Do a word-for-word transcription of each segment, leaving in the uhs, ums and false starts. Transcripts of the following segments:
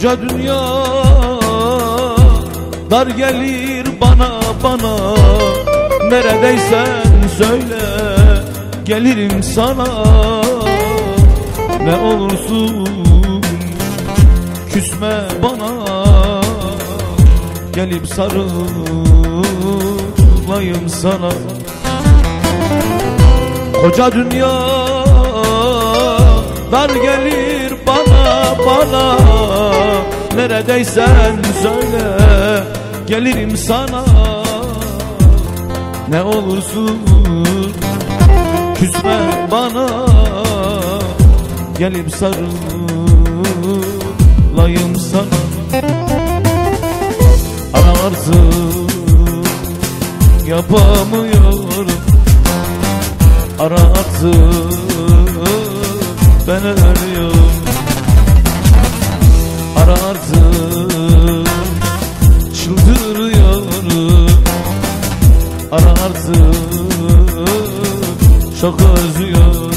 Koca dünya dar gelir bana bana, neredeysen söyle gelirim sana. Ne olursun küsme bana, gelip sarılayım sana. Koca dünya dar gelir bana bana, neredeysen söyle gelirim sana. Ne olursun küsme bana, gelip sarılayım sana. Ararsın yapamıyorum, ararsın ben ölüyorum. Ararsın çıldırıyorum, ararsın çok özlüyorum.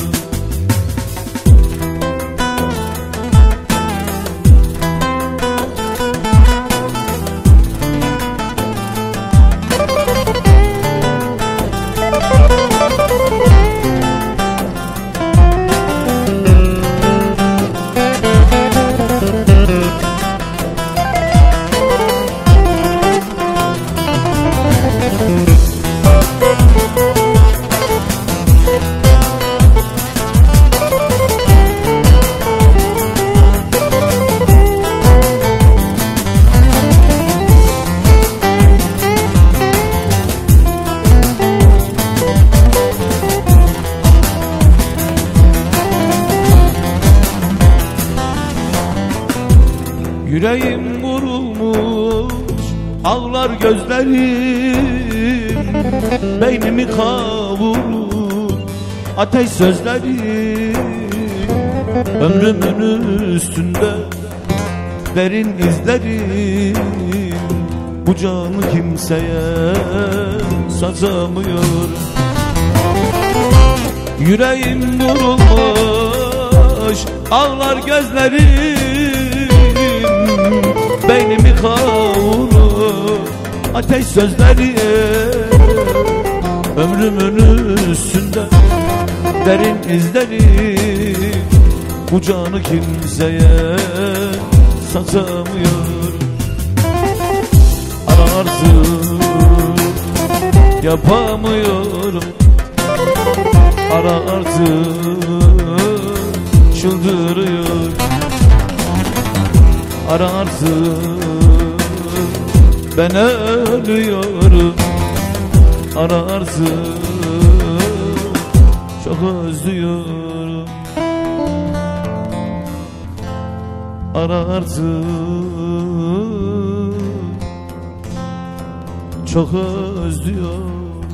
Yüreğim vurulmuş, ağlar gözlerim, beynimi kavurur ateş sözlerim. Ömrümün üstünde derin izlerim, bu canı kimseye satamıyorum. Yüreğim vurulmuş, ağlar gözlerim, beynimi kavurur ateş sözleri. Ömrümün üstünde derin izleri, bu canı kimseye satamıyorum. Ararsın yapamıyorum, ararsın çıldırıyorum. Ararsın ben ölüyorum, ararsın çok özlüyorum. Ararsın çok özlüyorum.